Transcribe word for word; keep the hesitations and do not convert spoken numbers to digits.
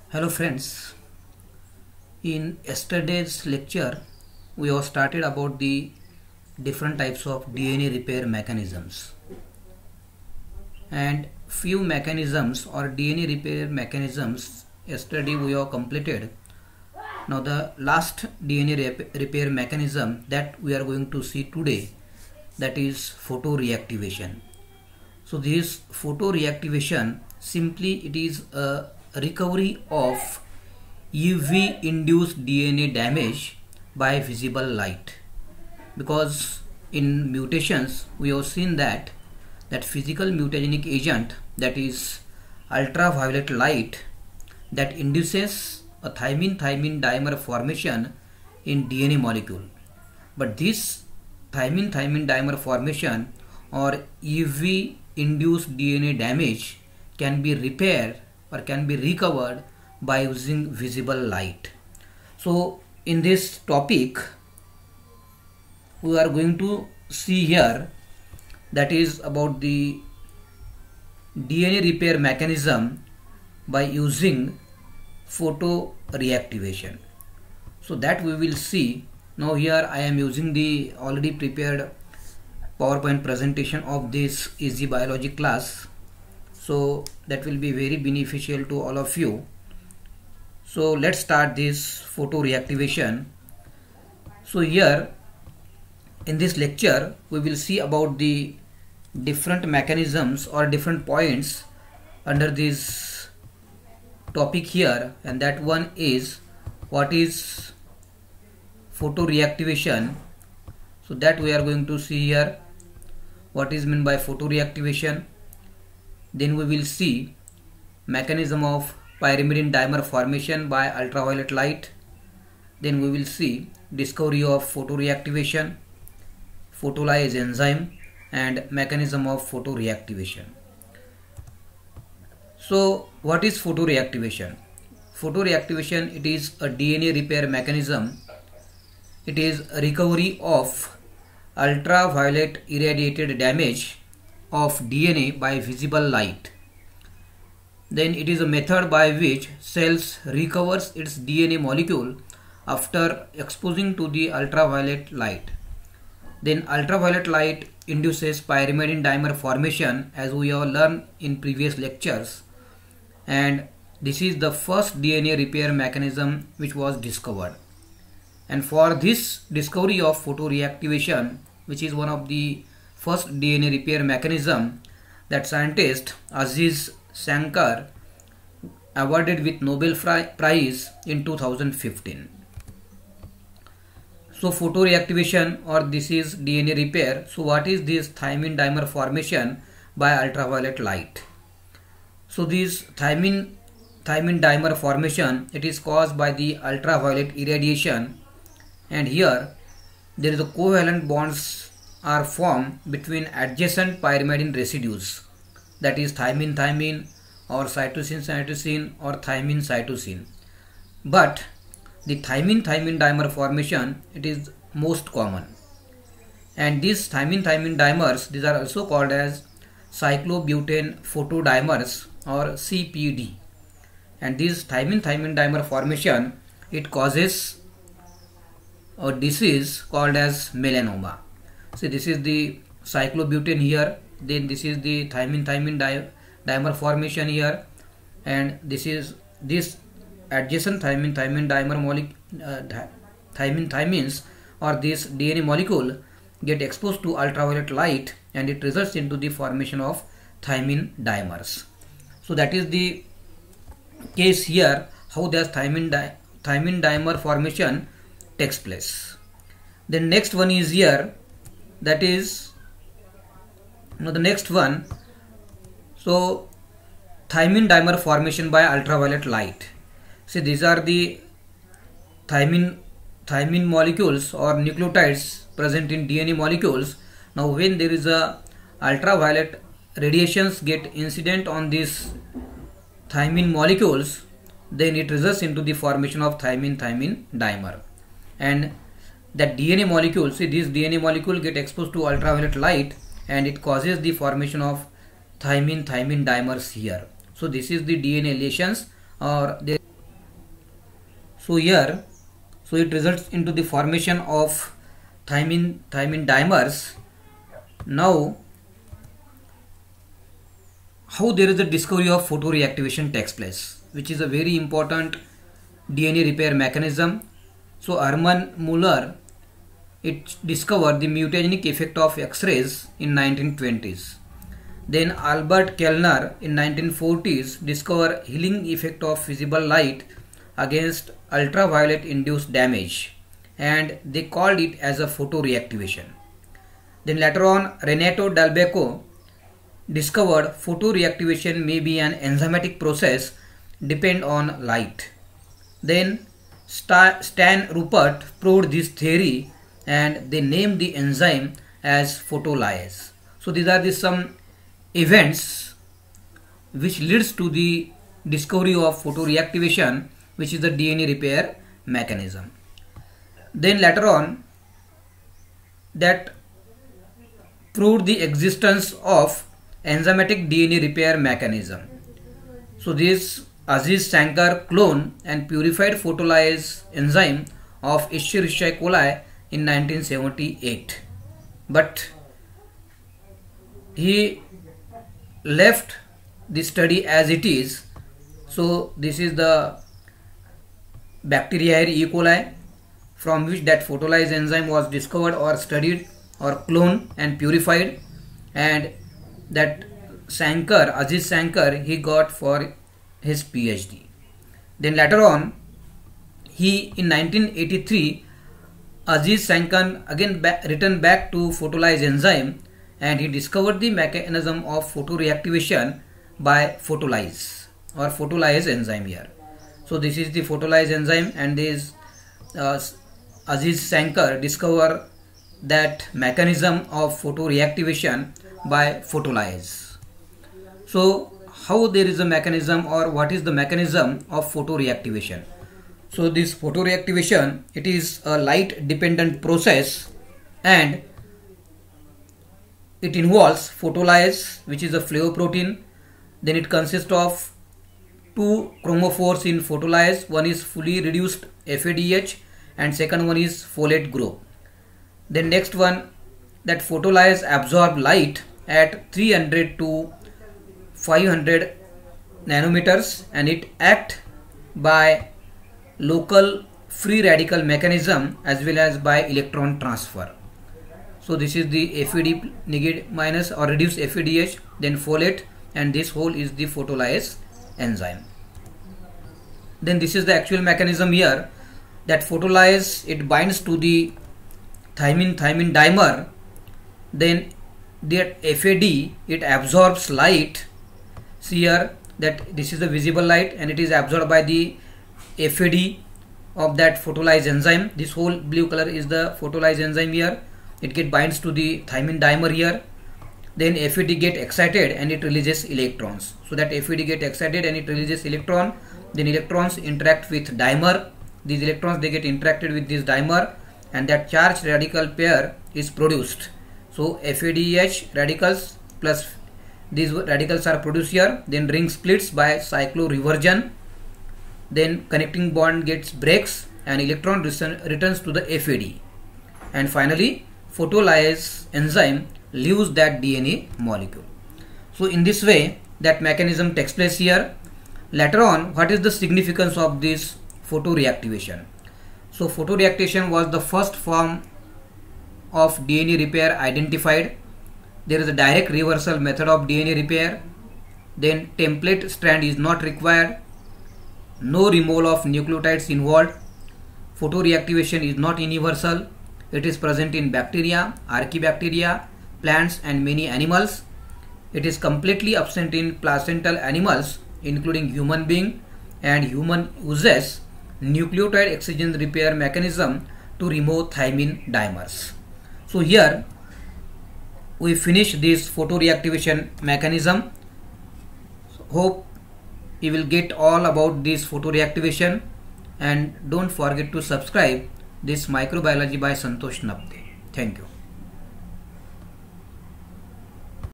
Hello friends, in yesterday's lecture we have started about the different types of D N A repair mechanisms, and few mechanisms or D N A repair mechanisms yesterday we have completed. Now the last D N A rep repair mechanism that we are going to see today, that is photoreactivation. So this photoreactivation, simply it is a recovery of U V induced D N A damage by visible light, because in mutations we have seen that that physical mutagenic agent, that is ultraviolet light, that induces a thymine-thymine dimer formation in D N A molecule. But this thymine-thymine dimer formation or U V induced D N A damage can be repaired or can be recovered by using visible light. So in this topic we are going to see here, that is about the D N A repair mechanism by using photoreactivation. So that we will see. Now here I am using the already prepared PowerPoint presentation of this Easy Biology class, so that will be very beneficial to all of you. So let's start this photoreactivation. So here in this lecture we will see about the different mechanisms or different points under this topic here, and that one is what is photoreactivation. So that we are going to see here, what is meant by photoreactivation. Then we will see mechanism of pyrimidine dimer formation by ultraviolet light. Then we will see discovery of photoreactivation, photolyase enzyme, and mechanism of photoreactivation. So what is photoreactivation? Photoreactivation, it is a D N A repair mechanism. It is a recovery of ultraviolet irradiated damage of D N A by visible light. Then it is a method by which cells recovers its D N A molecule after exposing to the ultraviolet light. Then ultraviolet light induces pyrimidine dimer formation, as we have learned in previous lectures, and this is the first D N A repair mechanism which was discovered. And for this discovery of photoreactivation, which is one of the first D N A repair mechanism, that scientist Aziz Shankar awarded with Nobel Prize in two thousand fifteen. So photoreactivation, or this is D N A repair. So what is this thymine dimer formation by ultraviolet light? So this thymine thymine dimer formation, it is caused by the ultraviolet irradiation, and here there is a covalent bonds are formed between adjacent pyrimidine residues, that is thymine thymine or cytosine cytosine or thymine cytosine. But the thymine thymine dimer formation, it is most common, and these thymine thymine dimers, these are also called as cyclobutane photodimers or C P D. And this thymine thymine dimer formation, it causes a disease called as melanoma. See, this is the cyclobutane here, then this is the thymine thymine di dimer formation here, and this is this adjacent thymine thymine dimer molecule, uh, thymine thymines or this D N A molecule get exposed to ultraviolet light, and it results into the formation of thymine dimers. So that is the case here, how the thymine di thymine dimer formation takes place. Then next one is here, that is now the next one. So thymine dimer formation by ultraviolet light. See, these are the thymine thymine molecules or nucleotides present in D N A molecules. Now when there is a ultraviolet radiations get incident on these thymine molecules, then it results into the formation of thymine thymine dimer, and that D N A molecule, see, this D N A molecule get exposed to ultraviolet light, and it causes the formation of thymine thymine dimers here. So this is the D N A lesions, or the So here, so it results into the formation of thymine thymine dimers. Now, how there is a discovery of photoreactivation takes place, which is a very important D N A repair mechanism. So Hermann Muller, it discovered the mutagenic effect of X-rays in nineteen twenties. Then Albert Kellner in nineteen forties discovered healing effect of visible light against ultraviolet induced damage, and they called it as a photoreactivation. Then later on, Renato Dalbecco discovered photoreactivation may be an enzymatic process depend on light. Then Stan Rupert proved this theory and they named the enzyme as photolyase. So these are the some events which leads to the discovery of photoreactivation, which is the D N A repair mechanism. Then later on, that proved the existence of enzymatic D N A repair mechanism. So this Aziz Shankar cloned and purified photolyase enzyme of Escherichia coli in nineteen seventy-eight, but he left the study as it is. So this is the bacteria E. coli from which that photolyase enzyme was discovered or studied or cloned and purified, and that Shankar, Aziz Shankar, he got for his PhD. Then later on, he in nineteen eighty-three, Aziz Shankar again back, returned back to photolyase enzyme, and he discovered the mechanism of photoreactivation by photolyase or photolyase enzyme here. So this is the photolyase enzyme, and this uh, Aziz Shankar discovered that mechanism of photoreactivation by photolyase. So how there is a mechanism, or what is the mechanism of photoreactivation? So this photoreactivation, it is a light dependent process, and it involves photolyase, which is a flavoprotein. Then it consists of two chromophores in photolyase. One is fully reduced F A D H and second one is folate group. Then next one, that photolyase absorb light at three hundred to five hundred nanometers, and it act by local free radical mechanism as well as by electron transfer. So this is the F A D negative minus or reduced F A D H, then folate, and this whole is the photolyase enzyme. Then this is the actual mechanism here, that photolyase, it binds to the thymine thymine dimer. Then that F A D, it absorbs light. See here that this is the visible light, and it is absorbed by the F A D of that photolyase enzyme. This whole blue color is the photolyase enzyme here. It get binds to the thymine dimer here. Then F A D get excited and it releases electrons. So that F A D get excited and it releases electron. Then electrons interact with dimer. These electrons, they get interacted with this dimer, and that charged radical pair is produced. So F A D H radicals plus these radicals are produced here. Then ring splits by cycloreversion. Then connecting bond gets breaks and electron returns to the F A D. And finally, photolyase enzyme leaves that D N A molecule. So in this way, that mechanism takes place here. Later on, what is the significance of this photoreactivation? So photoreactivation was the first form of D N A repair identified. There is a direct reversal method of D N A repair. Then template strand is not required. No removal of nucleotides involved. Photoreactivation is not universal. It is present in bacteria, archaebacteria, plants and many animals. It is completely absent in placental animals including human being, and human uses nucleotide excision repair mechanism to remove thymine dimers. So here we finish this photoreactivation mechanism. Hope you will get all about this photoreactivation, and don't forget to subscribe this Microbiology by Santosh Napte. Thank you.